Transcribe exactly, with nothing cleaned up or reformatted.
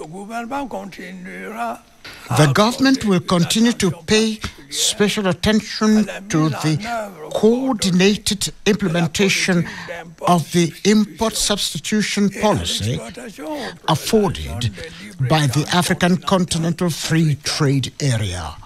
The government will continue to pay special attention to the coordinated implementation of the import substitution policy afforded by the African Continental Free Trade Area.